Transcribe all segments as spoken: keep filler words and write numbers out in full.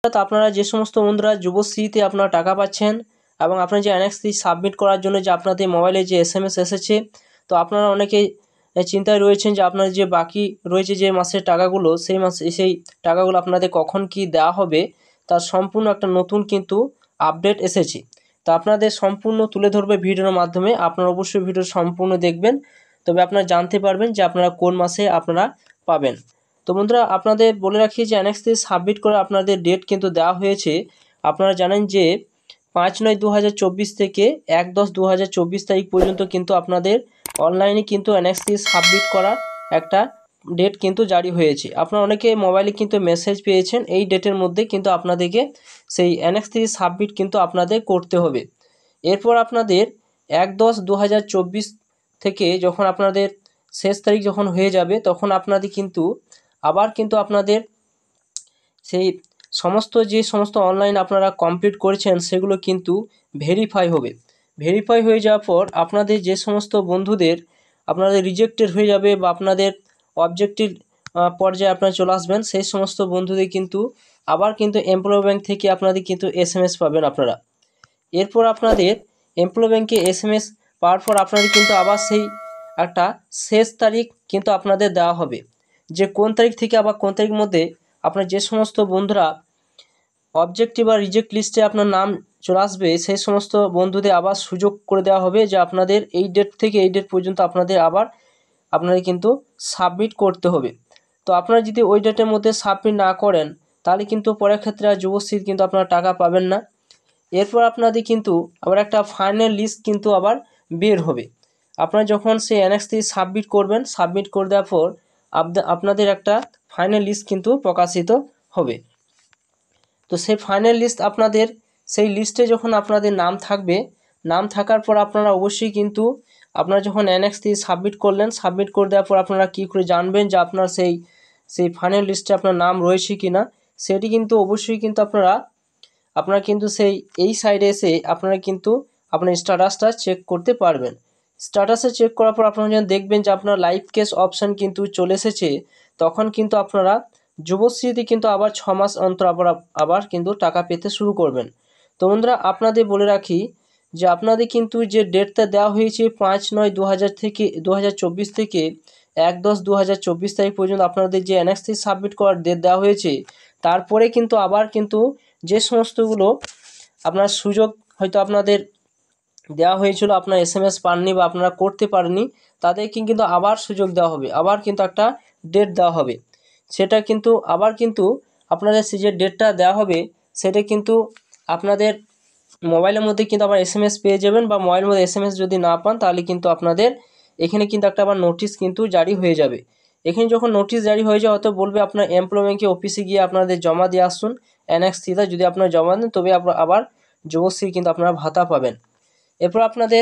তো আপনারা যে সমস্ত বন্ধুরা যুবশ্রীতে আপনারা টাকা পাচ্ছেন এবং আপনার যে অ্যানেক্স থ্রি সাবমিট করার জন্য যে আপনাদের মোবাইলে যে এস এম এস এসেছে, তো আপনারা অনেকেই চিন্তায় রয়েছেন যে আপনার যে বাকি রয়েছে যে মাসের টাকাগুলো, সেই মাসে সেই টাকাগুলো আপনাদের কখন কি দেওয়া হবে তার সম্পূর্ণ একটা নতুন কিন্তু আপডেট এসেছে। তো আপনাদের সম্পূর্ণ তুলে ধরবে ভিডিওর মাধ্যমে, আপনারা অবশ্যই ভিডিও সম্পূর্ণ দেখবেন, তবে আপনারা জানতে পারবেন যে আপনারা কোন মাসে আপনারা পাবেন। তো বন্ধুরা আপনাদের বলে রাখি যে অ্যানেক্স থ্রি সাবমিট করে আপনাদের ডেট কিন্তু দেওয়া হয়েছে। আপনারা জানেন যে পাঁচ নয় দু হাজার চব্বিশ থেকে এক দশ দু হাজার চব্বিশ তারিখ পর্যন্ত কিন্তু আপনাদের অনলাইনে কিন্তু অ্যানেক্স থ্রি সাবমিট করার একটা ডেট কিন্তু জারি হয়েছে। আপনারা অনেকে মোবাইলে কিন্তু মেসেজ পেয়েছেন এই ডেটের মধ্যে কিন্তু আপনাদেরকে সেই অ্যানেক্স থ্রি সাবমিট কিন্তু আপনাদের করতে হবে। এরপর আপনাদের এক দশ দু হাজার চব্বিশ থেকে যখন আপনাদের শেষ তারিখ যখন হয়ে যাবে তখন আপনাদের কিন্তু আবার কিন্তু আপনাদের সেই সমস্ত যে সমস্ত অনলাইন আপনারা কমপ্লিট করেছেন সেগুলো কিন্তু ভেরিফাই হবে। ভেরিফাই হয়ে যাওয়ার পর আপনাদের যে সমস্ত বন্ধুদের আপনাদের রিজেক্টেড হয়ে যাবে বা আপনাদের অবজেক্টিভ পর্যায়ে আপনারা চলে আসবেন, সেই সমস্ত বন্ধুদের কিন্তু আবার কিন্তু এমপ্লয় ব্যাংক থেকে আপনাদের কিন্তু এস এম এস পাবেন আপনারা। এরপর আপনাদের এমপ্লয় ব্যাংকে এস এম এস পাওয়ার পর আপনাদের কিন্তু আবার সেই একটা শেষ তারিখ কিন্তু আপনাদের দেওয়া হবে, যে কোন তারিখ থেকে আবার কোন তারিখের মধ্যে আপনার যে সমস্ত বন্ধুরা অবজেক্টিভ বা রিজেক্ট লিস্টে আপনার নাম চলে আসবে সেই সমস্ত বন্ধুদের আবার সুযোগ করে দেওয়া হবে যে আপনাদের এই ডেট থেকে এই ডেট পর্যন্ত আপনাদের আবার আপনাদের কিন্তু সাবমিট করতে হবে। তো আপনারা যদি ওই ডেটের মধ্যে সাবমিট না করেন তাহলে কিন্তু পরের ক্ষেত্রে আর যুবশ্রীর কিন্তু আপনারা টাকা পাবেন না। এরপর আপনাদের কিন্তু আবার একটা ফাইনাল লিস্ট কিন্তু আবার বের হবে। আপনারা যখন সেই অ্যানেক্স থ্রি সাবমিট করবেন, সাবমিট করে দেওয়ার পর আপনাদের একটা ফাইনাল লিস্ট কিন্তু প্রকাশিত হবে। তো সেই ফাইনাল লিস্ট আপনাদের সেই লিস্টে যখন আপনাদের নাম থাকবে, নাম থাকার পর আপনারা অবশ্যই কিন্তু আপনারা যখন অ্যানেক্স থ্রি সাবমিট করলেন, সাবমিট করে দেওয়ার পর আপনারা কী করে জানবেন যে আপনার সেই সেই ফাইনাল লিস্টে আপনার নাম রয়েছে কি না, সেটি কিন্তু অবশ্যই কিন্তু আপনারা আপনারা কিন্তু সেই এই সাইডে এসে আপনারা কিন্তু আপনার স্ট্যাটাসটা চেক করতে পারবেন। স্ট্যাটাসে চেক করার পর আপনারা যখন দেখবেন যে আপনার লাইভ কেস অপশান কিন্তু চলে এসেছে, তখন কিন্তু আপনারা যুবশ্রীতে কিন্তু আবার ছ মাস অন্তর আবার আবার কিন্তু টাকা পেতে শুরু করবেন। তো বন্ধুরা আপনাদের বলে রাখি যে আপনাদের কিন্তু যে ডেটটা দেওয়া হয়েছে পাঁচ নয় দু হাজার থেকে দু হাজার চব্বিশ থেকে এক দশ দু হাজার চব্বিশ তারিখ পর্যন্ত আপনাদের যে অ্যানেক্স থ্রি সাবমিট করার ডেট দেওয়া হয়েছে, তারপরে কিন্তু আবার কিন্তু যে সমস্তগুলো আপনার সুযোগ হয়তো আপনাদের দেওয়া হয়েছিল আপনার এস এম এস পাননি বা আপনারা করতে পারেননি, তাদেরকে কিন্তু আবার সুযোগ দেওয়া হবে, আবার কিন্তু একটা ডেট দেওয়া হবে। সেটা কিন্তু আবার কিন্তু আপনাদের সে যে ডেটটা দেওয়া হবে সেটা কিন্তু আপনাদের মোবাইলের মধ্যে কিন্তু আবার এস এম এস পেয়ে যাবেন, বা মোবাইলের মধ্যে এস এম এস যদি না পান তাহলে কিন্তু আপনাদের এখানে কিন্তু একটা আবার নোটিশ কিন্তু জারি হয়ে যাবে। এখানে যখন নোটিশ জারি হয়ে যাবে হয়তো বলবে আপনার এমপ্লয় ব্যাংকে অফিসে গিয়ে আপনাদের জমা দিয়ে আসুন অ্যানেক্স থ্রিটা, যদি আপনারা জমা দেন তবে আবার যুবশ্রী কিন্তু আপনারা ভাতা পাবেন। এরপর আপনাদের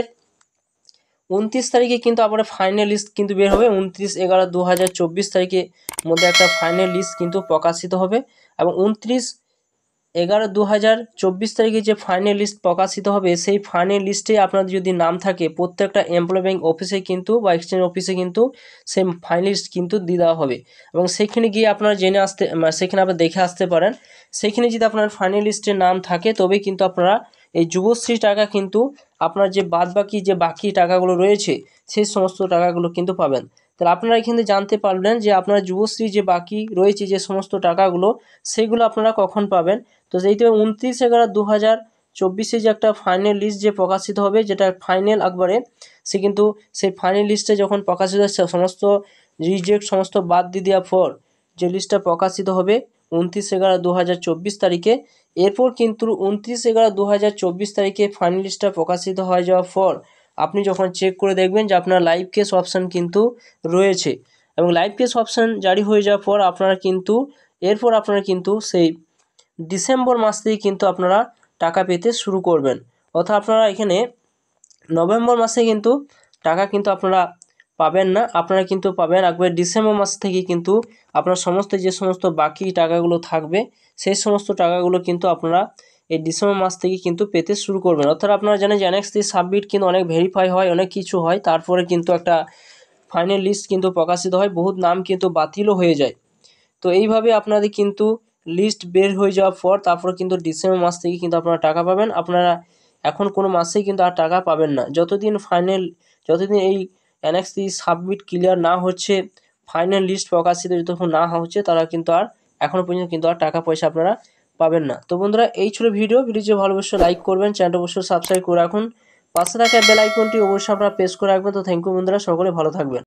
উনত্রিশ তারিখে কিন্তু আবার ফাইনাল লিস্ট কিন্তু বের হবে। উনত্রিশ এগারো দু হাজার চব্বিশ তারিখের মধ্যে একটা ফাইনাল লিস্ট কিন্তু প্রকাশিত হবে, এবং উনত্রিশ এগারো দু হাজার চব্বিশ তারিখে যে ফাইনাল লিস্ট প্রকাশিত হবে সেই ফাইনাল লিস্টে আপনাদের যদি নাম থাকে প্রত্যেকটা এমপ্লয় ব্যাংক অফিসে কিন্তু বা এক্সচেঞ্জ অফিসে কিন্তু সেই ফাইনাল লিস্ট কিন্তু দিয়ে দেওয়া হবে, এবং সেখানে গিয়ে আপনারা জেনে আসতে সেখানে আপনারা দেখে আসতে পারেন। সেখানে যদি আপনার ফাইনাল লিস্টে নাম থাকে তবেই কিন্তু আপনারা এই যুবশ্রী টাকা কিন্তু আপনার যে বাদ বাকি যে বাকি টাকাগুলো রয়েছে সেই সমস্ত টাকাগুলো কিন্তু পাবেন। তাহলে আপনারা এখানে জানতে পারলেন যে আপনার যুবশ্রী যে বাকি রয়েছে যে সমস্ত টাকাগুলো সেগুলো আপনারা কখন পাবেন। তো এইটা উনত্রিশ এগারো দু হাজার চব্বিশে যে একটা ফাইনাল লিস্ট যে প্রকাশিত হবে, যেটা ফাইনাল একবারে সে কিন্তু সেই ফাইনাল লিস্টে যখন প্রকাশিত সমস্ত রিজেক্ট সমস্ত বাদ দিয়ে দেওয়ার পর যে লিস্টটা প্রকাশিত হবে উনত্রিশ এগারো দু হাজার চব্বিশ তারিখে, এরপর কিন্তু উনত্রিশ এগারো দু হাজার চব্বিশ তারিখে ফাইনাল লিস্টটা প্রকাশিত হয়ে যাওয়ার পর আপনি যখন চেক করে দেখবেন যে আপনার লাইভ কেস অপশান কিন্তু রয়েছে, এবং লাইভ কেস অপশান জারি হয়ে যাওয়ার পর আপনারা কিন্তু এরপর আপনারা কিন্তু সেই ডিসেম্বর মাস থেকে কিন্তু আপনারা টাকা পেতে শুরু করবেন। অর্থাৎ আপনারা এখানে নভেম্বর মাসে কিন্তু টাকা কিন্তু আপনারা পাবেন না, আপনারা কিন্তু পাবেন একবার ডিসেম্বর মাস থেকে কিন্তু আপনার সমস্ত যে সমস্ত বাকি টাকাগুলো থাকবে সেই সমস্ত টাকাগুলো কিন্তু আপনারা এই ডিসেম্বর মাস থেকে কিন্তু পেতে শুরু করবেন। অর্থাৎ আপনারা জানেন যে অ্যানেক্স থ্রি সাবমিট কিন্তু অনেক ভেরিফাই হয়, অনেক কিছু হয়, তারপরে কিন্তু একটা ফাইনাল লিস্ট কিন্তু প্রকাশিত হয়, বহুত নাম কিন্তু বাতিলও হয়ে যায়। তো এইভাবে আপনাদের কিন্তু লিস্ট বের হয়ে যাওয়ার পর তারপরে কিন্তু ডিসেম্বর মাস থেকে কিন্তু আপনারা টাকা পাবেন। আপনারা এখন কোনো মাসেই কিন্তু আর টাকা পাবেন না। যতদিন ফাইনাল যতদিন এই অ্যানেক্স থ্রি সাবমিট ক্লিয়ার না হচ্ছে, ফাইনাল লিস্ট প্রকাশিত যতক্ষণ না হচ্ছে, তারা কিন্তু আর এখনও পর্যন্ত কিন্তু আর টাকা পয়সা আপনারা পাবেন না। তো বন্ধুরা, এই ছিল ভিডিও ভিডিও যে ভালো অবশ্যই লাইক করবেন, চ্যানেলটা অবশ্যই সাবস্ক্রাইব করে রাখুন, পাশে থাকা বেল আইকনটি অবশ্যই আপনারা প্রেস করে রাখবেন। তো থ্যাংক ইউ বন্ধুরা, সকলে ভালো থাকবেন।